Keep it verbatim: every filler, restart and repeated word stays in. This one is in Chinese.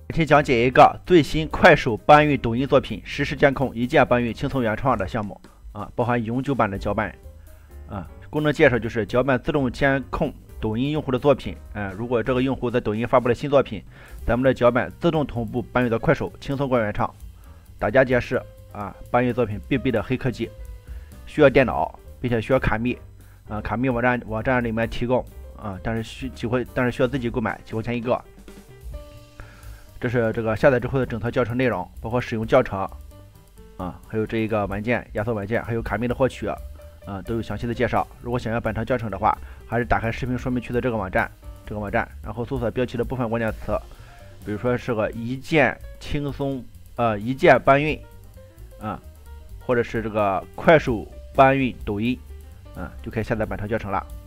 今天讲解一个最新快手搬运抖音作品实时监控一键搬运轻松原创的项目啊，包含永久版的脚本啊。功能介绍就是脚本自动监控抖音用户的作品，啊，如果这个用户在抖音发布了新作品，咱们的脚本自动同步搬运到快手，轻松过原创。大家解释啊，搬运作品必备的黑科技，需要电脑，并且需要卡密啊，卡密网站网站里面提供啊，但是需几块，但是需要自己购买，几块钱一个。这是这个下载之后的整套教程内容，包括使用教程啊，还有这一个文件压缩文件，还有卡密的获取啊，都有详细的介绍。如果想要本套教程的话，还是打开视频说明区的这个网站，这个网站，然后搜索标题的部分关键词，比如说是个一键轻松呃一键搬运啊，或者是这个快手搬运抖音啊，就可以下载本套教程了。